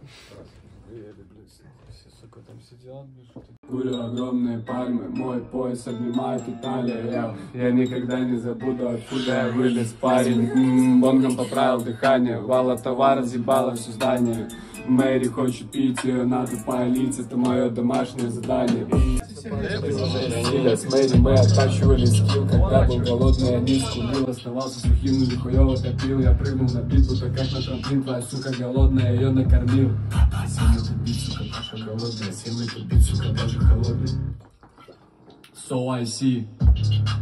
Все, сука, там сидят, Курю огромные пальмы, мой пояс обнимает Италия. Я никогда не забуду, откуда я вылез, парень. Бонгом поправил дыхание, вала товара съебала все здание. Мэри хочет пить, ее надо полить, это мое домашнее задание. С Мэри мы оттачивали скилл, когда был голодный, я не скулил, оставался сухим, но нихуёво топил. Я прыгнул на бит, будто как на трамплин, твоя сука голодная, ее накормил. Всем это бит, сука, Паша голодная, всем это бит, сука, даже холодный. So I see